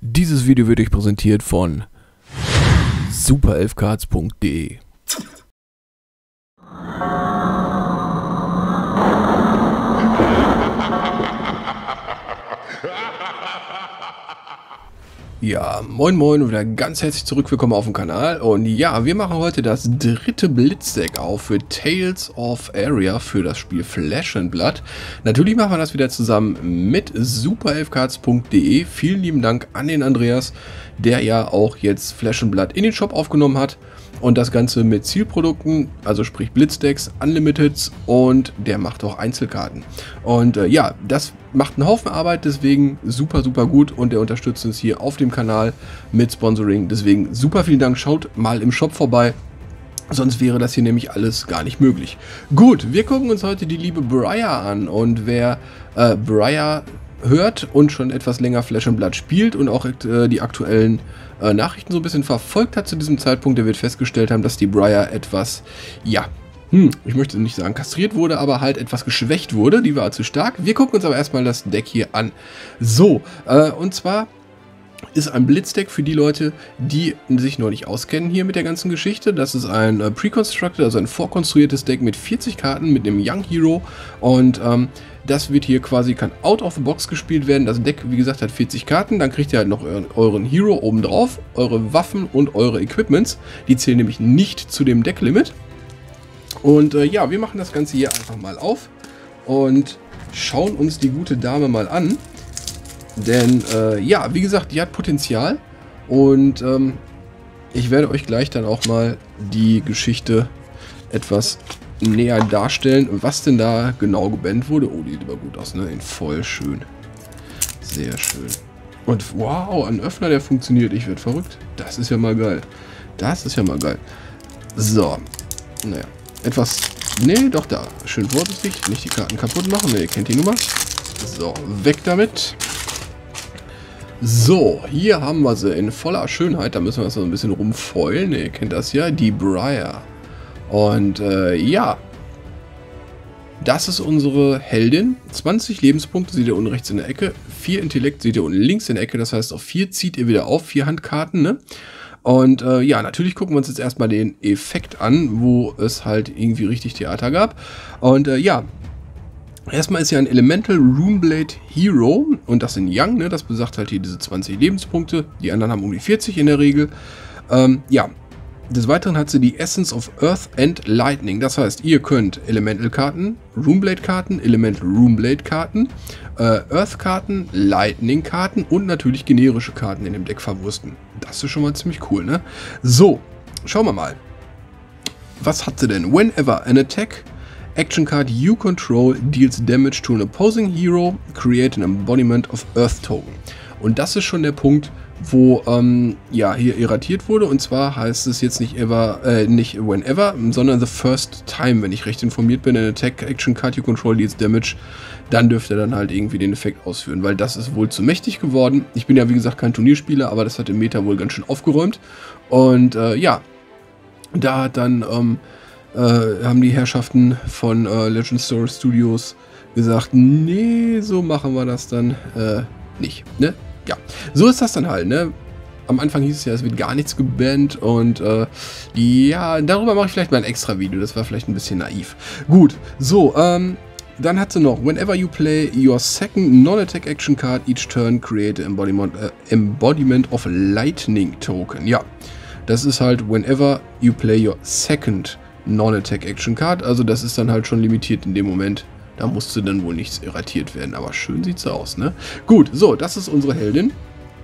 Dieses Video wird euch präsentiert von superelfcards.de. Ja, moin moin und wieder ganz herzlich willkommen auf dem Kanal. Und ja, wir machen heute das dritte Blitzdeck auf für Tales of Aria für das Spiel Flesh and Blood. Natürlich machen wir das wieder zusammen mit superelfcards.de. Vielen lieben Dank an den Andreas, der ja auch jetzt Flesh and Blood in den Shop aufgenommen hat. Und das Ganze mit Zielprodukten, also sprich Blitzdecks, Unlimiteds, und der macht auch Einzelkarten. Und ja, das macht einen Haufen Arbeit, deswegen super gut, und der unterstützt uns hier auf dem Kanal mit Sponsoring. Deswegen super vielen Dank, schaut mal im Shop vorbei, sonst wäre das hier nämlich alles gar nicht möglich. Gut, wir gucken uns heute die liebe Briar an, und wer Briar hört und schon etwas länger Flesh and Blood spielt und auch die aktuellen Nachrichten so ein bisschen verfolgt hat zu diesem Zeitpunkt, der wird festgestellt haben, dass die Briar etwas, ja, ich möchte nicht sagen kastriert wurde, aber halt etwas geschwächt wurde. Die war zu stark. Wir gucken uns aber erstmal das Deck hier an. So, und zwar ist ein Blitzdeck für die Leute, die sich noch nicht auskennen hier mit der ganzen Geschichte. Das ist ein Pre-Constructed, also ein vorkonstruiertes Deck mit 40 Karten, mit einem Young Hero, und das wird hier quasi, kann out of the box gespielt werden. Das Deck, wie gesagt, hat 40 Karten. Dann kriegt ihr halt noch euren Hero oben drauf, eure Waffen und eure Equipments. Die zählen nämlich nicht zu dem Decklimit. Und ja, wir machen das Ganze hier einfach mal auf und schauen uns die gute Dame mal an. Denn ja, wie gesagt, die hat Potenzial. Und ich werde euch gleich dann auch mal die Geschichte etwas näher darstellen, was denn da genau gebannt wurde. Oh, die sieht aber gut aus, ne? Voll schön. Sehr schön. Und wow, ein Öffner, der funktioniert. Ich werde verrückt. Das ist ja mal geil. Das ist ja mal geil. So. Naja. Etwas... Nee, doch da. Schön vorsichtig. Nicht die Karten kaputt machen. Ne, ihr kennt die Nummer. So, weg damit. So, hier haben wir sie in voller Schönheit. Da müssen wir uns noch ein bisschen rumfeulen. Ihr kennt das ja. Die Briar. Und ja, das ist unsere Heldin. 20 Lebenspunkte seht ihr unten rechts in der Ecke. 4 Intellekt seht ihr unten links in der Ecke. Das heißt, auf 4 zieht ihr wieder auf. 4 Handkarten, ne? Und ja, natürlich gucken wir uns jetzt erstmal den Effekt an, wo es halt irgendwie richtig Theater gab. Und ja, erstmal ist ja ein Elemental Runeblade Hero, und das in Young, ne? Das besagt halt hier diese 20 Lebenspunkte. Die anderen haben um die 40 in der Regel. Ja. Des Weiteren hat sie die Essence of Earth and Lightning. Das heißt, ihr könnt Elemental-Karten, Runeblade-Karten, Elemental-Runeblade-Karten, Earth-Karten, Lightning-Karten und natürlich generische Karten in dem Deck verwursten. Das ist schon mal ziemlich cool, ne? So, schauen wir mal. Was hat sie denn? Whenever an attack action card you control deals damage to an opposing hero, create an embodiment of Earth Token. Und das ist schon der Punkt, wo ja hier irratiert wurde, und zwar heißt es jetzt nicht nicht whenever, sondern the first time, wenn ich recht informiert bin, an attack action card you control deals damage, dann dürfte er dann halt irgendwie den Effekt ausführen, weil das ist wohl zu mächtig geworden. Ich bin ja wie gesagt kein Turnierspieler, aber das hat im Meta wohl ganz schön aufgeräumt, und ja, da hat dann haben die Herrschaften von Legend Story Studios gesagt, nee, so machen wir das dann nicht, ne? Ja, so ist das dann halt, ne? Am Anfang hieß es ja, es wird gar nichts gebannt, und ja, darüber mache ich vielleicht mal ein extra Video, das war vielleicht ein bisschen naiv. Gut, so, dann hat sie noch, whenever you play your second non-attack action card each turn, create an embodiment of Lightning Token. Ja, das ist halt, whenever you play your second non-attack action card, also das ist dann halt schon limitiert in dem Moment. Da musste dann wohl nichts irratiert werden, aber schön sieht sie aus, ne? Gut, so, das ist unsere Heldin.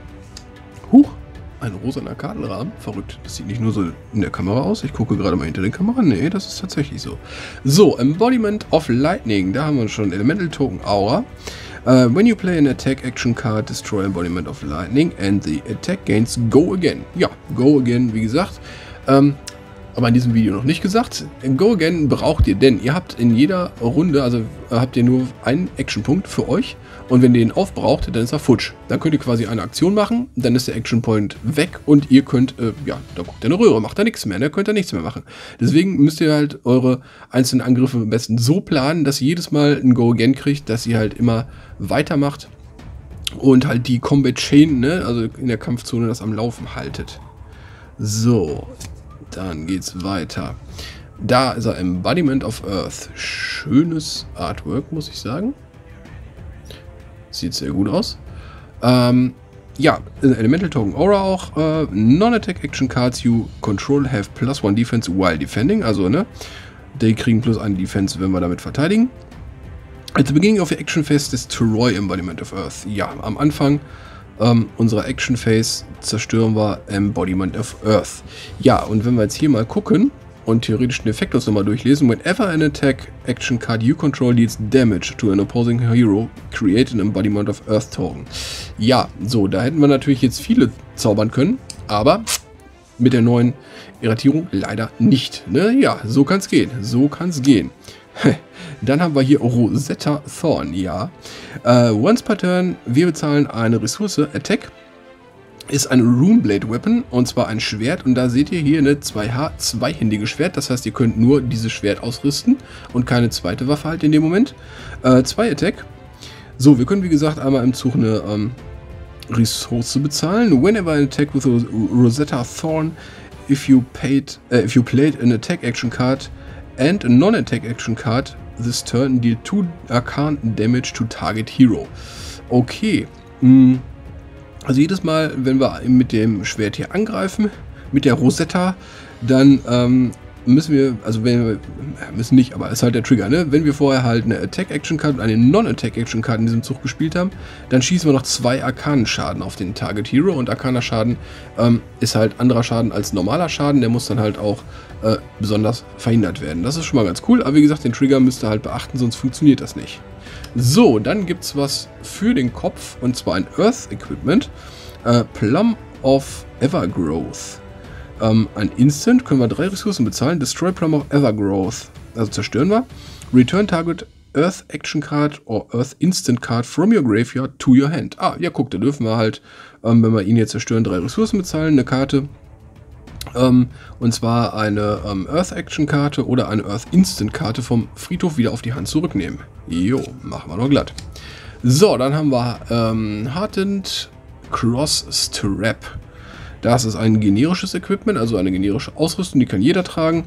Huch, ein rosaner Kartenrahmen. Verrückt, das sieht nicht nur so in der Kamera aus. Ich gucke gerade mal hinter der Kamera. Nee, das ist tatsächlich so. So, Embodiment of Lightning. Da haben wir schon Elemental Token Aura. When you play an attack action card, destroy Embodiment of Lightning and the attack gains Go Again. Ja, Go Again, wie gesagt. Aber in diesem Video noch nicht gesagt. Go Again braucht ihr, denn ihr habt in jeder Runde, also habt ihr nur einen Actionpunkt für euch, und wenn ihr den aufbraucht, dann ist er futsch. Dann könnt ihr quasi eine Aktion machen, dann ist der Actionpoint weg, und ihr könnt, ja, da guckt ihr eine Röhre, macht da nichts mehr, ne? Könnt ihr nichts mehr machen. Deswegen müsst ihr halt eure einzelnen Angriffe am besten so planen, dass ihr jedes Mal ein Go Again kriegt, dass ihr halt immer weitermacht und halt die Combat Chain, ne, also in der Kampfzone das am Laufen haltet. So, dann geht's weiter. Da ist er, Embodiment of Earth. Schönes Artwork, muss ich sagen. Sieht sehr gut aus. Ja, Elemental Token Aura auch. Non-Attack Action Cards you control have +1 Defense while defending. Also, ne, die kriegen +1 Defense, wenn wir damit verteidigen. At the beginning of your action phase, destroy Embodiment of Earth. Ja, am Anfang unserer Action Phase zerstören wir Embodiment of Earth. Ja, und wenn wir jetzt hier mal gucken und theoretisch den Effekt uns nochmal durchlesen, whenever an attack action card you control deals damage to an opposing hero, create an Embodiment of Earth Token. Ja, so, da hätten wir natürlich jetzt viele zaubern können, aber mit der neuen Erratierung leider nicht. Ne? Ja, so kann es gehen. So kann es gehen. Dann haben wir hier Rosetta Thorn, ja. Once per turn, wir bezahlen eine Ressource, Attack, ist ein Runeblade Weapon, und zwar ein Schwert, und da seht ihr hier eine 2H-zweihändige Schwert, das heißt, ihr könnt nur dieses Schwert ausrüsten und keine zweite Waffe halt in dem Moment. 2 Attack. So, wir können wie gesagt einmal im Zug eine Ressource bezahlen. Whenever an attack with Rosetta Thorn, if you played an attack action card and a non-attack action card, this turn deal 2 Arcane Damage to target hero. Okay. Also jedes Mal, wenn wir mit dem Schwert hier angreifen, mit der Rosetta, dann müssen wir, also müssen nicht, aber ist halt der Trigger, ne? Wenn wir vorher halt eine Attack-Action-Card und eine Non-Attack-Action-Card in diesem Zug gespielt haben, dann schießen wir noch 2 Arkanen-Schaden auf den Target Hero, und Arkaner-Schaden ist halt anderer Schaden als normaler Schaden, der muss dann halt auch besonders verhindert werden. Das ist schon mal ganz cool, aber wie gesagt, den Trigger müsst ihr halt beachten, sonst funktioniert das nicht. So, dann gibt es was für den Kopf, und zwar ein Earth Equipment, Plum of Evergrowth. Ein Instant, können wir 3 Ressourcen bezahlen. Destroy Plum of Evergrowth. Also zerstören wir. Return Target Earth Action Card or Earth Instant Card from your Graveyard to your hand. Ah, ja, guck, da dürfen wir halt, wenn wir ihn jetzt zerstören, 3 Ressourcen bezahlen. Eine Karte. Und zwar eine Earth Action Karte oder eine Earth Instant Karte vom Friedhof wieder auf die Hand zurücknehmen. Jo, machen wir noch glatt. So, dann haben wir Hardened Cross Strap. Das ist ein generisches Equipment, also eine generische Ausrüstung, die kann jeder tragen.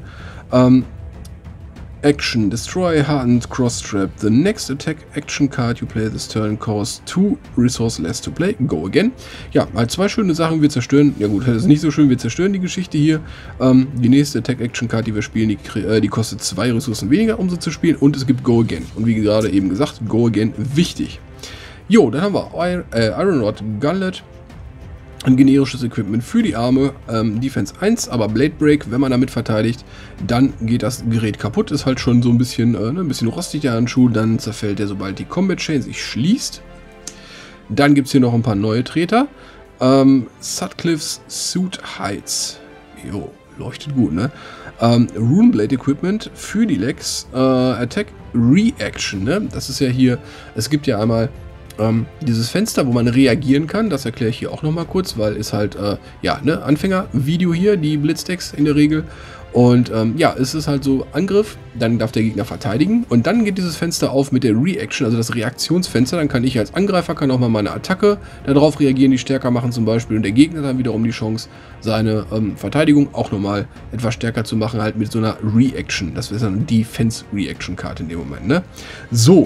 Action, Destroy, Hardened Cross Strap. The next attack action card you play this turn costs 2 resource less to play. Go again. Ja, halt 2 schöne Sachen. Wir zerstören, ja gut, das ist nicht so schön, wir zerstören die Geschichte hier. Die nächste attack action card, die wir spielen, die kostet 2 Ressourcen weniger, um sie zu spielen. Und es gibt Go again. Und wie gerade eben gesagt, Go again wichtig. Jo, dann haben wir Iron Rod Gauntlet. Ein generisches Equipment für die Arme, Defense 1, aber Blade Break, wenn man damit verteidigt, dann geht das Gerät kaputt, ist halt schon so ein bisschen rostig der Handschuh, dann zerfällt er, sobald die Combat Chain sich schließt. Dann gibt es hier noch ein paar neue Treter. Sutcliffe's Suit Heights. Jo, leuchtet gut, ne? Runeblade Equipment für die Legs, Attack Reaction, ne? Das ist ja hier, es gibt ja einmal dieses Fenster, wo man reagieren kann, das erkläre ich hier auch nochmal kurz, weil ist halt, ja, ne, Anfänger-Video hier, die Blitzdecks in der Regel. Und ja, es ist halt so Angriff, dann darf der Gegner verteidigen und dann geht dieses Fenster auf mit der Reaction, also das Reaktionsfenster. Dann kann ich als Angreifer auch mal meine Attacke darauf reagieren, die stärker machen zum Beispiel, und der Gegner dann wiederum die Chance, seine Verteidigung auch nochmal etwas stärker zu machen, halt mit so einer Reaction. Das wäre so eine Defense-Reaction-Karte in dem Moment, ne? So.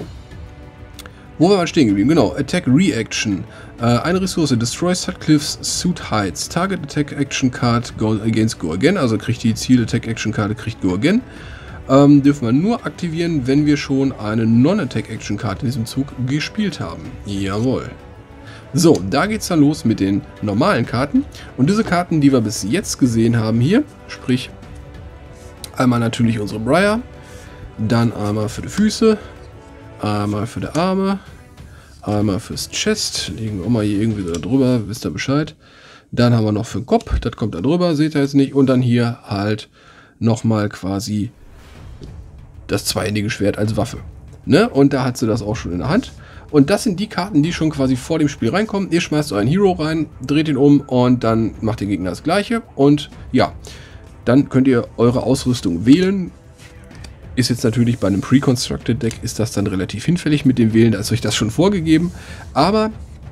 Wo wir mal stehen geblieben? Genau, Attack Reaction. Eine Ressource, Destroy Sutcliffe's Suit Heights. Target Attack Action Card, Go Against Go Again. Also kriegt die Ziel Attack Action Karte, kriegt Go Again. Dürfen wir nur aktivieren, wenn wir schon eine Non-Attack Action Card in diesem Zug gespielt haben. Jawohl. So, da geht's dann los mit den normalen Karten. Und diese Karten, die wir bis jetzt gesehen haben hier, sprich einmal natürlich unsere Briar, dann einmal für die Füße, einmal für die Arme, einmal fürs Chest, legen wir auch mal hier irgendwie da drüber, wisst ihr Bescheid. Dann haben wir noch für den Kopf, das kommt da drüber, seht ihr jetzt nicht. Und dann hier halt nochmal quasi das zweihändige Schwert als Waffe. Ne? Und da hat sie das auch schon in der Hand. Und das sind die Karten, die schon quasi vor dem Spiel reinkommen. Ihr schmeißt euren Hero rein, dreht ihn um und dann macht der Gegner das gleiche. Und ja, dann könnt ihr eure Ausrüstung wählen. Ist jetzt natürlich bei einem Pre-Constructed Deck ist das dann relativ hinfällig mit dem Wählen, da ist euch das schon vorgegeben. Aber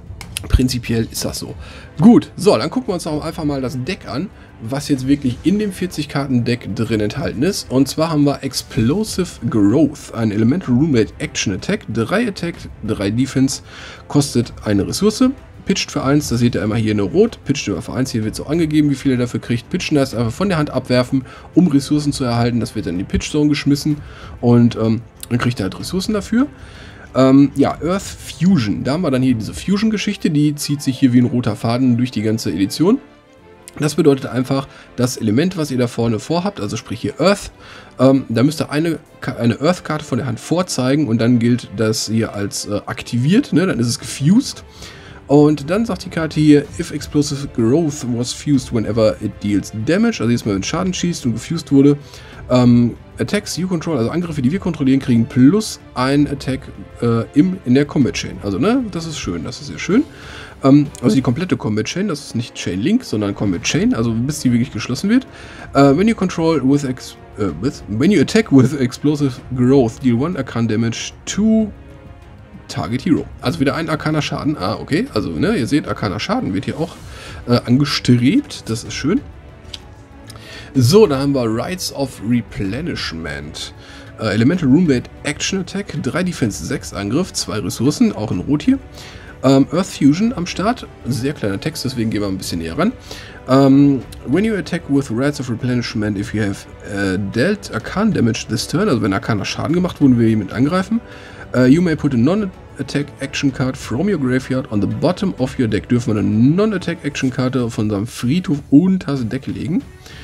Prinzipiell ist das so. Gut, so, dann gucken wir uns auch einfach mal das Deck an, was jetzt wirklich in dem 40-Karten-Deck drin enthalten ist. Und zwar haben wir Explosive Growth, ein Elemental Rune Action Attack, 3 Attack, 3 Defense, kostet eine Ressource. Pitcht für 1, da seht ihr immer hier eine Rot, pitcht immer für 1, hier wird so angegeben, wie viel ihr dafür kriegt. Pitchen heißt einfach von der Hand abwerfen, um Ressourcen zu erhalten, das wird dann in die Pitch Zone geschmissen und dann kriegt ihr halt Ressourcen dafür. Ja, Earth Fusion, da haben wir dann hier diese Fusion-Geschichte, die zieht sich hier wie ein roter Faden durch die ganze Edition. Das bedeutet einfach, das Element, was ihr da vorne vorhabt, also sprich hier Earth, da müsst ihr eine Earth-Karte von der Hand vorzeigen und dann gilt das hier als aktiviert, ne? Dann ist es gefused. Und dann sagt die Karte hier, if explosive growth was fused whenever it deals damage, also jedes Mal, wenn Schaden schießt und gefused wurde, Attacks you control, also Angriffe, die wir kontrollieren, kriegen plus ein Attack in der Combat Chain. Also, ne, das ist schön, das ist sehr schön. Also die komplette Combat Chain, das ist nicht Chain Link, sondern Combat Chain, also bis die wirklich geschlossen wird. When you control with when you attack with explosive growth, deal 1 Arcane Damage to Target Hero. Also wieder ein arkaner Schaden. Ah, okay. Also, ne, ihr seht, arkaner Schaden wird hier auch angestrebt. Das ist schön. So, da haben wir Rites of Replenishment. Elemental Runeblade Action Attack, 3 Defense, 6 Angriff, 2 Ressourcen, auch in Rot hier. Earth Fusion am Start. Sehr kleiner Text, deswegen gehen wir ein bisschen näher ran. When you attack with Rites of Replenishment, if you have dealt Arcane Damage this turn, also wenn arkaner Schaden gemacht wurde, wir hiermit angreifen, you may put a non-attack action card from your graveyard on the bottom of your deck. Dürfen wir eine non-attack action Karte von unserem Friedhof unter das Deck legen.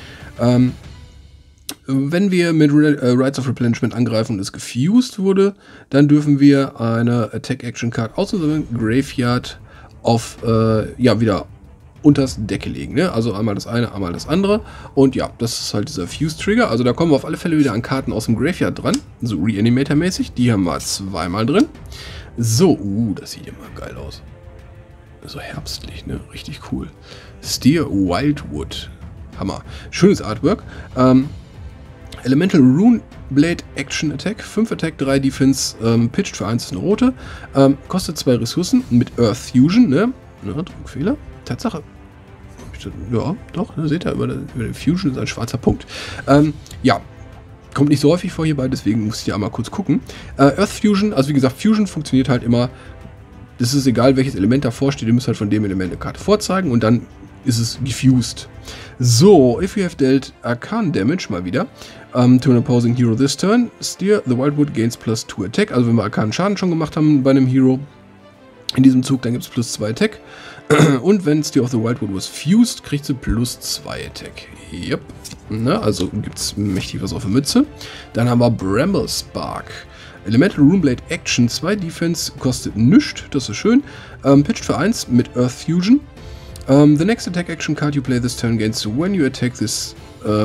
Wenn wir mit Rites of Replenishment angreifen und es gefused wurde, dann dürfen wir eine Attack Action Card aus unserem Graveyard auf, ja, wieder unters Deck legen. Ne? Also einmal das eine, einmal das andere. Und ja, das ist halt dieser Fuse-Trigger. Also da kommen wir auf alle Fälle wieder an Karten aus dem Graveyard dran. So Reanimator-mäßig. Die haben wir zweimal drin. So, das sieht immer geil aus. So herbstlich, ne? Richtig cool. Steer Wildwood. Hammer. Schönes Artwork. Elemental Runeblade Action Attack. 5 Attack, 3 Defense. Pitched für 1 ist eine rote. Kostet 2 Ressourcen mit Earth Fusion, ne? Druckfehler. Tatsache. Ja, doch, da seht ihr, über den Fusion ist ein schwarzer Punkt. Ja, kommt nicht so häufig vor hierbei, deswegen muss ich ja einmal kurz gucken. Earth Fusion, also wie gesagt, Fusion funktioniert halt immer, es ist egal, welches Element davor steht, ihr müsst halt von dem Element eine Karte vorzeigen und dann ist es gefused. So, if you have dealt Arcane Damage, mal wieder, to an opposing hero this turn, Steer the Wildwood gains plus 2 Attack, also wenn wir arkanen Schaden schon gemacht haben bei einem Hero, in diesem Zug, dann gibt es plus 2 Attack. Und wenn Steer of the Wildwood was fused, kriegt sie plus 2 Attack. Yep. Ne, also gibt es mächtig was auf der Mütze. Dann haben wir Bramble Spark. Elemental Runeblade Action, 2 Defense, kostet nichts, das ist schön. Pitched für 1 mit Earth Fusion. The next attack action card you play this turn gains when you attack this.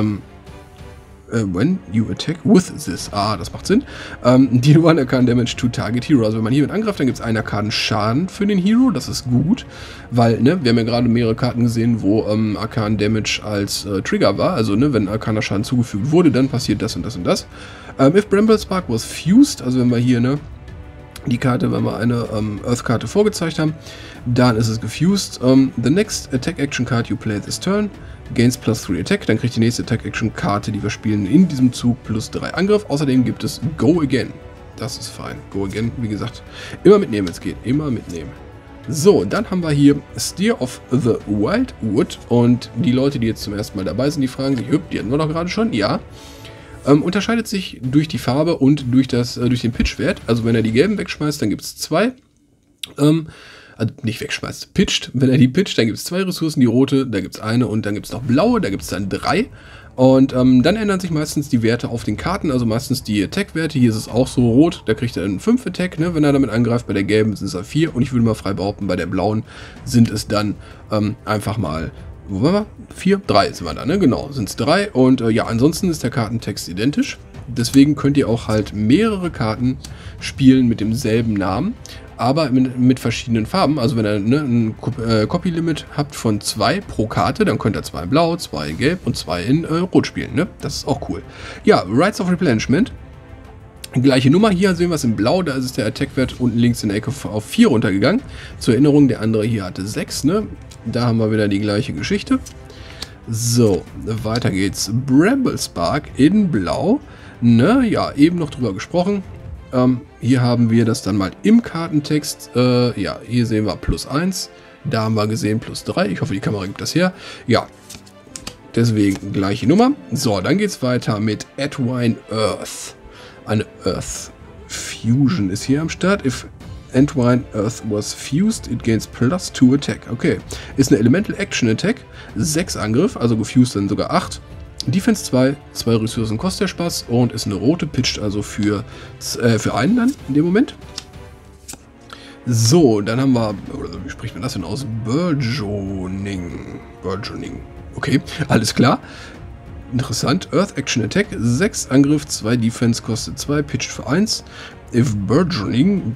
When you attack with this. Ah, das macht Sinn. Deal 1 Arcane Damage to Target Hero. Also wenn man hier mit angreift, dann gibt es einen Arkanen Schaden für den Hero. Das ist gut, weil, ne, wir haben ja gerade mehrere Karten gesehen, wo Arcane Damage als Trigger war. Also, ne, wenn arkaner Schaden zugefügt wurde, dann passiert das und das und das. If Bramble Spark was fused, also wenn wir hier, ne, die Karte, wenn wir eine Earth-Karte vorgezeigt haben, dann ist es gefused. The next attack action card you play this turn gains plus 3 Attack. Dann kriegt die nächste Attack Action Karte, die wir spielen, in diesem Zug plus 3 Angriff. Außerdem gibt es Go Again. Das ist fein. Go Again, wie gesagt, immer mitnehmen, wenn es geht. Immer mitnehmen. So, dann haben wir hier Steer of the Wildwood. Und die Leute, die jetzt zum ersten Mal dabei sind, die fragen sich, die hatten wir doch gerade schon. Ja. Unterscheidet sich durch die Farbe und durch den Pitch-Wert. Also wenn er die gelben wegschmeißt, dann gibt es 2. Also nicht wegschmeißt, pitcht. Wenn er die pitcht, dann gibt es 2 Ressourcen, die rote, da gibt es eine und dann gibt es noch blaue, da gibt es dann 3. Und dann ändern sich meistens die Werte auf den Karten, also meistens die Attack-Werte. Hier ist es auch so rot, da kriegt er einen 5 Attack, ne, wenn er damit angreift. Bei der gelben sind es 4 und ich würde mal frei behaupten, bei der blauen sind es dann einfach mal, wo waren wir? 4? 3 sind wir da, ne? Genau, sind es 3. Und ja, ansonsten ist der Kartentext identisch. Deswegen könnt ihr auch halt mehrere Karten spielen mit demselben Namen, aber mit verschiedenen Farben. Also wenn ihr, ne, ein Copy-Limit habt von 2 pro Karte, dann könnt ihr 2 in Blau, 2 in Gelb und 2 in Rot spielen. Ne? Das ist auch cool. Ja, Rites of Replenishment Gleiche Nummer, hier sehen wir es in Blau, da ist der Attack-Wert unten links in der Ecke auf 4 runtergegangen. Zur Erinnerung, der andere hier hatte 6, ne? Da haben wir wieder die gleiche Geschichte. So, weiter geht's. Bramble Spark in Blau, ne? Ja, eben noch drüber gesprochen. Hier haben wir das dann mal im Kartentext. Ja, hier sehen wir +1, da haben wir gesehen +3. Ich hoffe, die Kamera gibt das her. Ja, deswegen gleiche Nummer. So, dann geht's weiter mit Edwine Earth. Eine Earth Fusion ist hier am Start. If Edwine Earth was fused, it gains +2 Attack. Okay, ist eine Elemental Action Attack, 6 Angriff, also gefused dann sogar 8. Defense 2, 2 Ressourcen kostet der Spaß und ist eine rote, pitcht also für einen dann in dem Moment. So, dann haben wir, oder wie spricht man das denn aus? Burgeoning. Okay, alles klar. Interessant. Earth Action Attack, 6 Angriff, 2 Defense, kostet 2, pitcht für 1. If Burgeoning,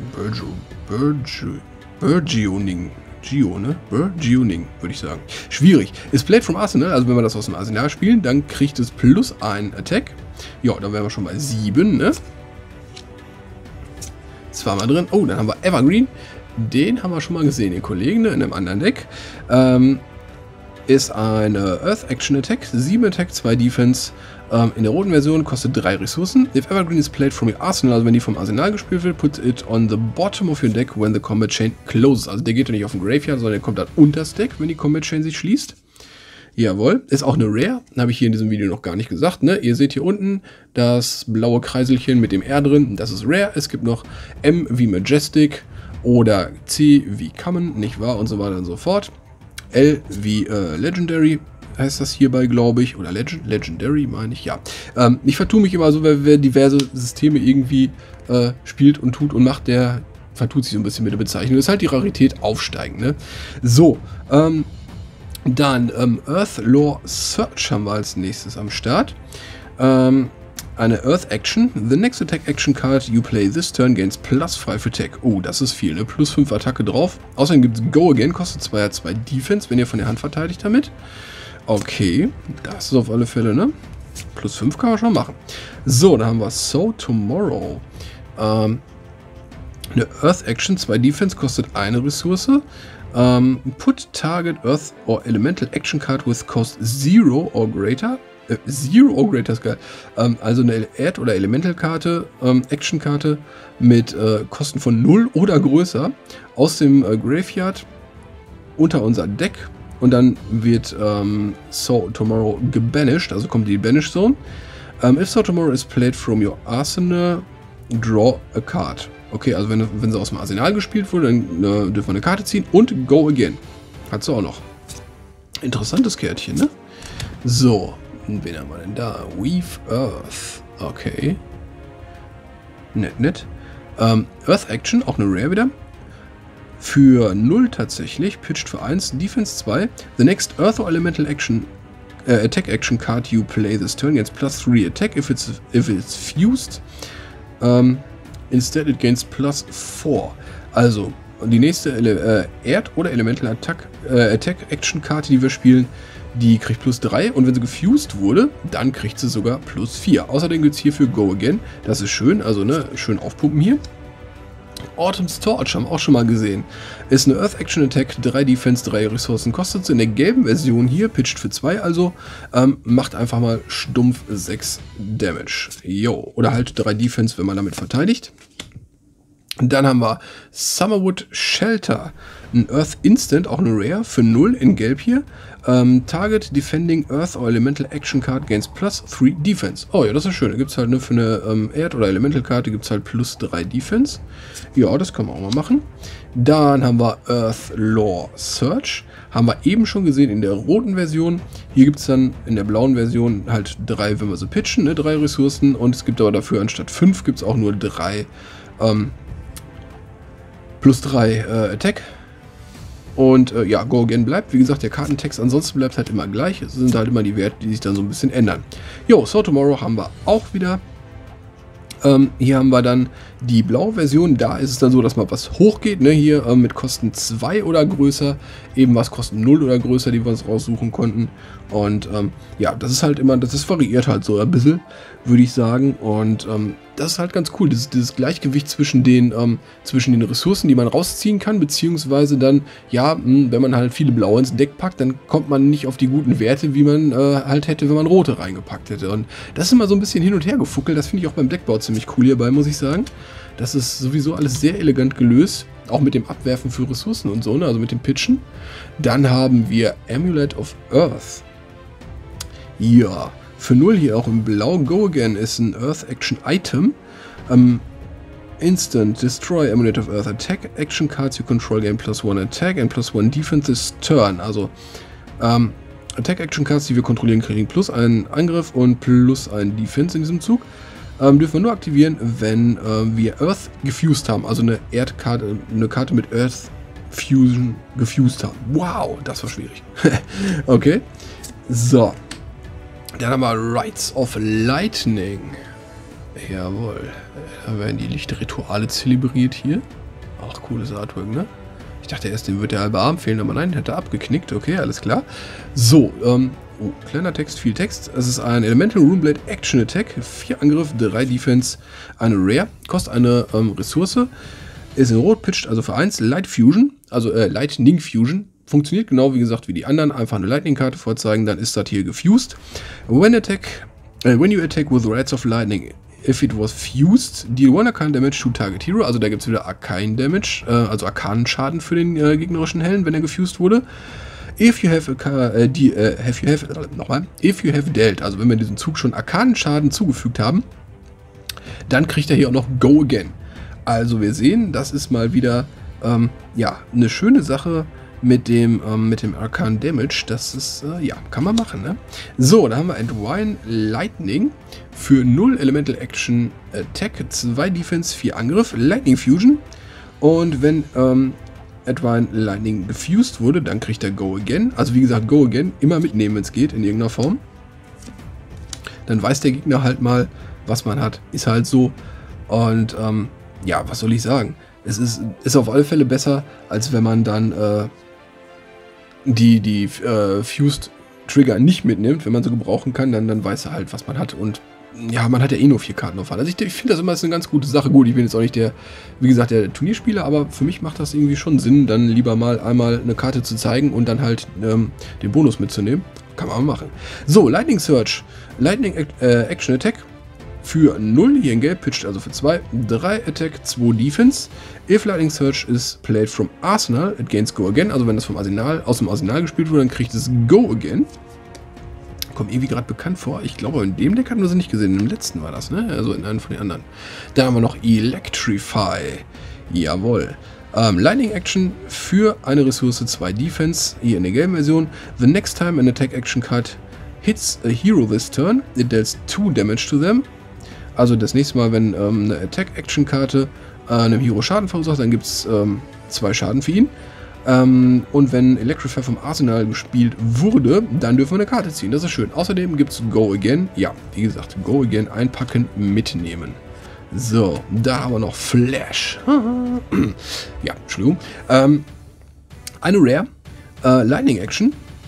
würde ich sagen. Schwierig. Ist Played from Arsenal, also wenn wir das aus dem Arsenal spielen, dann kriegt es +1 Attack. Ja, dann wären wir schon bei 7, ne? Zweimal drin. Oh, dann haben wir Evergreen. Den haben wir schon mal gesehen, den Kollegen, ne, in einem anderen Deck. Ist eine Earth Action Attack, 7 Attack, 2 Defense. In der roten Version kostet 3 Ressourcen. If Evergreen is played from your Arsenal, also wenn die vom Arsenal gespielt wird, put it on the bottom of your deck when the Combat Chain closes. Also der geht ja nicht auf den Graveyard, sondern der kommt dann unter das Deck, wenn die Combat Chain sich schließt. Jawohl, ist auch eine Rare, habe ich hier in diesem Video noch gar nicht gesagt, ne? Ihr seht hier unten das blaue Kreiselchen mit dem R drin, das ist Rare. Es gibt noch M wie Majestic oder C wie Common, nicht wahr, und so weiter und so fort. L wie Legendary heißt das hierbei, glaube ich, oder Legendary meine ich, ja. Ich vertue mich immer so, wer diverse Systeme irgendwie spielt und tut und macht, der vertut sich so ein bisschen mit der Bezeichnung. Das ist halt die Rarität aufsteigend, ne? So, dann Earth Lore Search haben wir als nächstes am Start. Eine Earth Action. The next attack action card you play this turn gains +5 Attack. Oh, das ist viel, ne? +5 Attacke drauf. Außerdem gibt es Go Again, kostet 2 Defense, wenn ihr von der Hand verteidigt damit. Okay, das ist auf alle Fälle, ne? +5 kann man schon machen. So, dann haben wir So Tomorrow. Eine Earth Action, 2 Defense, kostet 1 Ressource. Put target Earth or Elemental Action Card with cost 0 or greater. 0 or greater ist geil. Also eine Erd- oder Elemental-Karte, Action-Karte mit Kosten von 0 oder größer aus dem Graveyard unter unser Deck. Und dann wird So Tomorrow gebanished, also kommt die Banish Zone. If So Tomorrow is played from your arsenal, draw a card. Okay, also wenn sie aus dem Arsenal gespielt wurde, dann dürfen wir eine Karte ziehen und Go Again. Hat sie auch noch. Interessantes Kärtchen, ne? So, wen haben wir denn da? Weave Earth. Okay. Nett. Earth Action, auch eine Rare wieder. Für 0 tatsächlich, pitched für 1, Defense 2. The next Earth or Elemental Action Attack Action Card you play this turn gains +3 Attack if it's fused. Instead it gains +4. Also, die nächste Erd- oder Elemental Attack Action Karte, die wir spielen, die kriegt +3 und wenn sie gefused wurde, dann kriegt sie sogar +4. Außerdem gibt es hierfür Go Again. Das ist schön, also ne, schön aufpumpen hier. Autumn's Torch haben wir auch schon mal gesehen. Ist eine Earth Action Attack, 3 Defense, 3 Ressourcen kostet sie. In der gelben Version hier, pitcht für 2 also, macht einfach mal stumpf 6 Damage. Jo, oder halt 3 Defense, wenn man damit verteidigt. Dann haben wir Summerwood Shelter, ein Earth Instant, auch eine Rare, für 0 in Gelb hier. Target Defending Earth or Elemental Action Card gains +3 Defense. Oh ja, das ist schön. Da gibt es halt ne, für eine Erd- oder Elemental-Karte gibt es halt +3 Defense. Ja, das kann man auch mal machen. Dann haben wir Earth Lore Search. Haben wir eben schon gesehen in der roten Version. Hier gibt es dann in der blauen Version halt 3, wenn wir so pitchen, ne, 3 Ressourcen. Und es gibt aber dafür anstatt 5 gibt es auch nur 3 +3 Attack. Und ja, Go Again bleibt. Wie gesagt, der Kartentext ansonsten bleibt halt immer gleich. Es sind halt immer die Werte, die sich dann so ein bisschen ändern. Jo, So Tomorrow haben wir auch wieder. Hier haben wir dann Die blaue Version, da ist es dann so, dass mal was hochgeht, ne, hier mit Kosten 2 oder größer, eben was Kosten 0 oder größer, die wir uns raussuchen konnten. Und ja, das ist halt immer, das variiert halt so ein bisschen, würde ich sagen. Und das ist halt ganz cool, dieses Gleichgewicht zwischen den Ressourcen, die man rausziehen kann, beziehungsweise dann, ja, wenn man halt viele blaue ins Deck packt, dann kommt man nicht auf die guten Werte, wie man halt hätte, wenn man rote reingepackt hätte. Und das ist immer so ein bisschen hin und her gefuckelt, das finde ich auch beim Deckbau ziemlich cool hierbei, muss ich sagen. Das ist sowieso alles sehr elegant gelöst, auch mit dem Abwerfen für Ressourcen und so, ne? Also mit dem Pitchen. Dann haben wir Amulet of Earth. Ja, für 0 hier auch im Blau. Go Again ist ein Earth Action Item. Instant Destroy Amulet of Earth Attack Action Cards you control gain +1 Attack and +1 Defense this turn. Also Attack Action Cards, die wir kontrollieren, kriegen +1 Angriff und +1 Defense in diesem Zug. Dürfen wir nur aktivieren, wenn wir Earth gefused haben, also eine Erdkarte, eine Karte mit Earth Fusion gefused haben. Wow, das war schwierig. Okay, so. Dann haben wir Rites of Lightning. Jawohl, da werden die Lichtrituale zelebriert hier. Auch cooles Artwork, ne? Ich dachte erst, dem wird der halbe Arm fehlen, aber nein, hat er abgeknickt. Okay, alles klar. So, oh, kleiner Text, viel Text. Es ist ein Elemental Runeblade Action Attack. 4 Angriff, 3 Defense, eine Rare. Kostet eine Ressource. Ist in Rot, pitcht also für 1. Light Fusion, also Lightning Fusion. Funktioniert genau wie gesagt wie die anderen. Einfach eine Lightning-Karte vorzeigen, dann ist das hier gefused. When you attack with Rites of Lightning, if it was fused, deal 1 Arcane Damage to target hero. Also da gibt es wieder Arcane Damage, also Arkanen-Schaden für den gegnerischen Helden, wenn er gefused wurde. If you have dealt, also wenn wir diesen Zug schon Arkanen-Schaden zugefügt haben, dann kriegt er hier auch noch Go Again. Also wir sehen, das ist mal wieder ja, eine schöne Sache mit dem Arcane Damage. Das ist, ja, kann man machen, ne? So, da haben wir Entwine Lightning für 0 Elemental Action Attack, 2 Defense, 4 Angriff, Lightning Fusion. Und wenn Entwine Lightning gefused wurde, dann kriegt er Go Again. Also wie gesagt, Go Again, immer mitnehmen, wenn es geht, in irgendeiner Form. Dann weiß der Gegner halt mal, was man hat. Ist halt so. Und ja, was soll ich sagen? Es ist auf alle Fälle besser, als wenn man dann die Fused Trigger nicht mitnimmt. Wenn man so gebrauchen kann, dann weiß er halt, was man hat. Und ja, man hat ja eh nur 4 Karten auf Hand. Also ich finde das immer ist eine ganz gute Sache. Gut, ich bin jetzt auch nicht wie gesagt, der Turnierspieler, aber für mich macht das irgendwie schon Sinn, dann lieber mal einmal eine Karte zu zeigen und dann halt den Bonus mitzunehmen. Kann man machen. So, Lightning Surge. Lightning Action Attack. Für 0, hier in Gelb, pitcht also für 2, 3 Attack, 2 Defense. If Lightning Surge is played from Arsenal, it gains Go Again. Also wenn das aus dem Arsenal gespielt wurde, dann kriegt es Go Again. Kommt irgendwie gerade bekannt vor. Ich glaube, in dem Deck hatten wir sie nicht gesehen. Im letzten war das, ne? Also in einem von den anderen. Dann haben wir noch Electrify. Jawohl. Lightning Action für eine Ressource, 2 Defense. Hier in der gelben Version. The next time an attack action card hits a hero this turn, it deals 2 damage to them. Also das nächste Mal, wenn eine Attack-Action-Karte einem Hero Schaden verursacht, dann gibt es 2 Schaden für ihn. Und wenn Electrify vom Arsenal gespielt wurde, dann dürfen wir eine Karte ziehen. Das ist schön. Außerdem gibt es Go Again. Ja, wie gesagt, Go Again einpacken, mitnehmen. So, da haben wir noch Flash. Ja, Entschuldigung. Eine Rare. Lightning Action.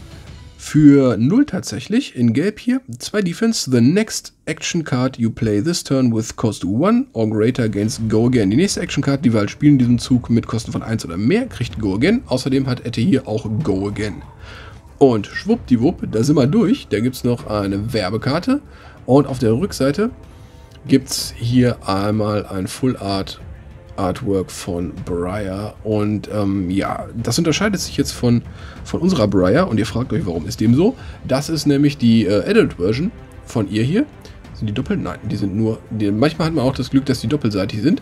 Für 0 tatsächlich, in Gelb hier, 2 Defense, the next action card you play this turn with cost 1 or greater gains Go Again. Die nächste Action Card, die wir halt spielen in diesem Zug mit Kosten von 1 oder mehr, kriegt Go Again. Außerdem hat Ette hier auch Go Again. Und schwuppdiwupp, da sind wir durch. Da gibt es noch eine Werbekarte. Und auf der Rückseite gibt es hier einmal ein Full Art Artwork von Briar und ja, das unterscheidet sich jetzt von unserer Briar und ihr fragt euch, warum ist dem so? Das ist nämlich die Adult Version von ihr hier. Sind die doppelt? Nein, die sind nur, manchmal hat man auch das Glück, dass die doppelseitig sind,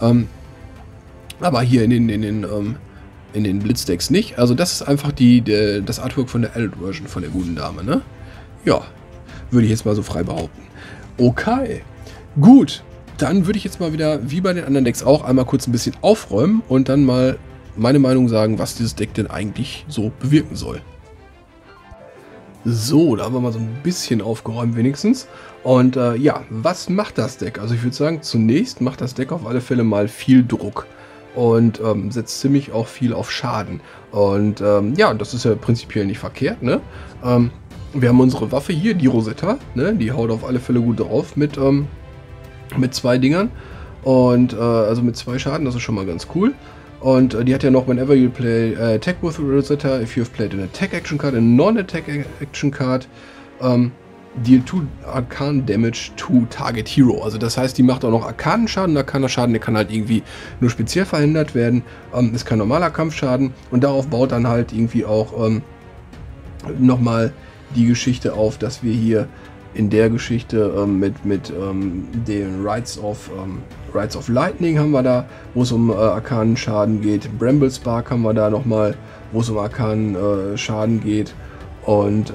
aber hier in den Blitzdecks nicht. Also das ist einfach das Artwork von der Adult Version von der guten Dame, ne? Ja, würde ich jetzt mal so frei behaupten. Okay, gut. Dann würde ich jetzt mal wieder, wie bei den anderen Decks auch, einmal kurz ein bisschen aufräumen und dann mal meine Meinung sagen, was dieses Deck denn eigentlich so bewirken soll. So, da haben wir mal so ein bisschen aufgeräumt wenigstens. Und ja, was macht das Deck? Also ich würde sagen, zunächst macht das Deck auf alle Fälle mal viel Druck. Und setzt ziemlich auch viel auf Schaden. Und ja, das ist ja prinzipiell nicht verkehrt, ne? Wir haben unsere Waffe hier, die Rosetta, ne? Die haut auf alle Fälle gut drauf mit 2 Dingern. Und also mit 2 Schaden, das ist schon mal ganz cool. Und die hat ja noch, whenever you play attack with Rosetta, if you have played an attack action card, a non-attack action card, deal 2 Arcan Damage to Target Hero. Also das heißt, die macht auch noch Arkanenschaden. Arkaner-Schaden, der kann halt irgendwie nur speziell verhindert werden. Ist kein normaler Kampfschaden. Und darauf baut dann halt irgendwie auch nochmal die Geschichte auf, dass wir hier in der Geschichte mit den Rites of Lightning haben wir da, wo es um arkanen Schaden geht. Bramble Spark haben wir da nochmal, wo es um arkanen Schaden geht. Und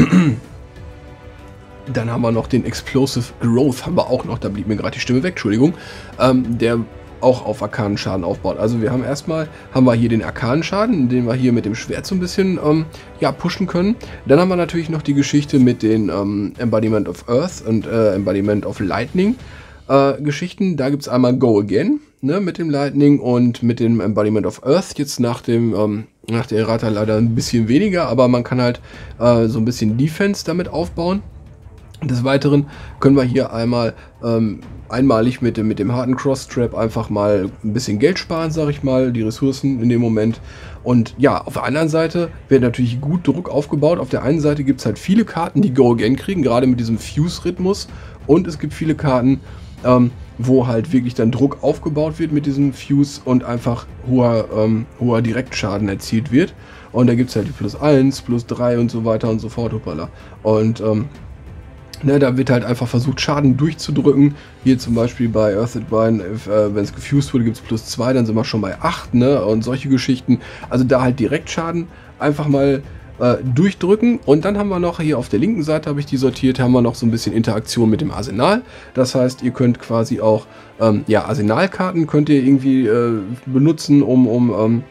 dann haben wir noch den Explosive Growth, haben wir auch noch, da blieb mir gerade die Stimme weg, Entschuldigung, der auch auf arkanen Schaden aufbaut. Also wir haben erstmal, hier den arkanen Schaden, den wir hier mit dem Schwert so ein bisschen ja, pushen können. Dann haben wir natürlich noch die Geschichte mit den Embodiment of Earth und Embodiment of Lightning Geschichten. Da gibt es einmal Go Again, ne, mit dem Lightning und mit dem Embodiment of Earth. Jetzt nach der Errata leider ein bisschen weniger, aber man kann halt so ein bisschen Defense damit aufbauen. Des Weiteren können wir hier einmal einmalig mit dem harten Cross-Trap einfach mal ein bisschen Geld sparen, sage ich mal, die Ressourcen in dem Moment. Und ja, auf der anderen Seite wird natürlich gut Druck aufgebaut. Auf der einen Seite gibt es halt viele Karten, die Go Again kriegen, gerade mit diesem Fuse-Rhythmus. Und es gibt viele Karten, wo halt wirklich dann Druck aufgebaut wird mit diesem Fuse und einfach hoher Direktschaden erzielt wird. Und da gibt es halt die +1, +3 und so weiter und so fort, hoppala. Und ne, da wird halt einfach versucht, Schaden durchzudrücken. Hier zum Beispiel bei Earthed Wine, wenn es gefused wurde, gibt es +2, dann sind wir schon bei 8, ne? Und solche Geschichten. Also da halt Direktschaden einfach mal durchdrücken. Und dann haben wir noch hier auf der linken Seite, habe ich die sortiert, haben wir noch so ein bisschen Interaktion mit dem Arsenal. Das heißt, ihr könnt quasi auch, ja, Arsenalkarten könnt ihr irgendwie benutzen, um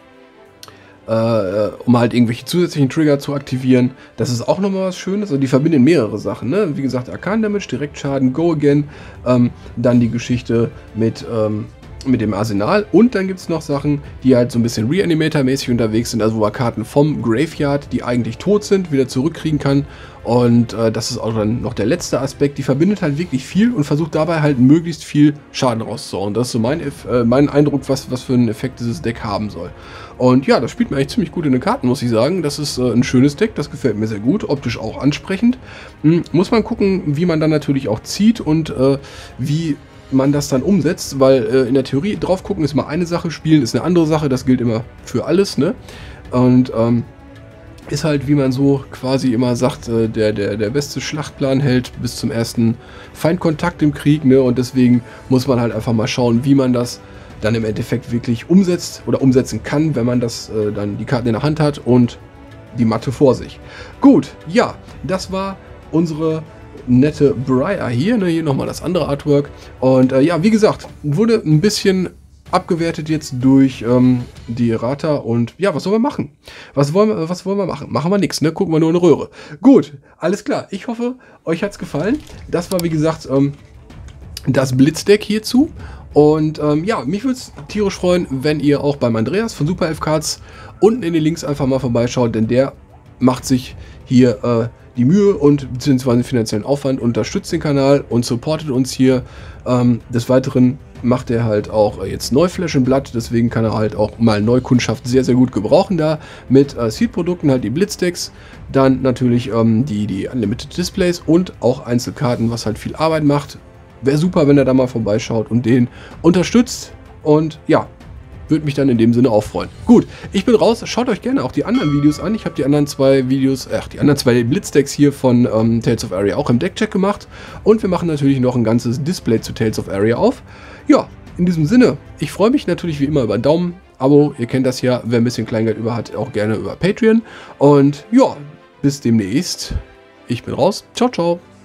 halt irgendwelche zusätzlichen Trigger zu aktivieren. Das ist auch nochmal was Schönes. Also die verbinden mehrere Sachen, ne? Wie gesagt, Arcan Damage, Direktschaden, Go Again, dann die Geschichte mit dem Arsenal. Und dann gibt es noch Sachen, die halt so ein bisschen Reanimator-mäßig unterwegs sind, also wo man Karten vom Graveyard, die eigentlich tot sind, wieder zurückkriegen kann. Und das ist auch dann noch der letzte Aspekt. Die verbindet halt wirklich viel und versucht dabei halt möglichst viel Schaden rauszuhauen. Das ist so mein Eindruck, was für einen Effekt dieses Deck haben soll. Und ja, das spielt mir eigentlich ziemlich gut in den Karten, muss ich sagen. Das ist ein schönes Deck, das gefällt mir sehr gut, optisch auch ansprechend. Muss man gucken, wie man dann natürlich auch zieht und wie man das dann umsetzt, weil in der Theorie drauf gucken ist mal eine Sache, spielen ist eine andere Sache, das gilt immer für alles, ne? Und ist halt, wie man so quasi immer sagt, der beste Schlachtplan hält bis zum ersten Feindkontakt im Krieg, ne? Und deswegen muss man halt einfach mal schauen, wie man das dann im Endeffekt wirklich umsetzt oder umsetzen kann, wenn man das dann die Karten in der Hand hat und die Matte vor sich. Gut, ja, das war unsere nette Briar hier, ne? Hier nochmal das andere Artwork. Und ja, wie gesagt, wurde ein bisschen abgewertet jetzt durch die Errata. Und ja, was sollen wir machen? Was wollen wir machen? Machen wir nichts, ne? Gucken wir nur eine Röhre. Gut, alles klar. Ich hoffe, euch hat es gefallen. Das war, wie gesagt, das Blitzdeck hierzu. Und ja, mich würde es tierisch freuen, wenn ihr auch beim Andreas von Super Elf Cards unten in den Links einfach mal vorbeischaut, denn der macht sich hier die Mühe und beziehungsweise den finanziellen Aufwand, unterstützt den Kanal und supportet uns hier. Des Weiteren macht er halt auch jetzt Neuflash im Blatt, deswegen kann er halt auch mal Neukundschaft sehr, sehr gut gebrauchen da. Mit Seed-Produkten halt die Blitzdecks, dann natürlich die Unlimited Displays und auch Einzelkarten, was halt viel Arbeit macht. Wäre super, wenn er da mal vorbeischaut und den unterstützt. Und ja, würde mich dann in dem Sinne auch freuen. Gut, ich bin raus. Schaut euch gerne auch die anderen Videos an. Ich habe die anderen zwei Blitzdecks hier von Tales of Aria auch im Deckcheck gemacht. Und wir machen natürlich noch ein ganzes Display zu Tales of Aria auf. Ja, in diesem Sinne, ich freue mich natürlich wie immer über einen Daumen, Abo. Ihr kennt das ja, wer ein bisschen Kleingeld über hat, auch gerne über Patreon. Und ja, bis demnächst. Ich bin raus. Ciao, ciao.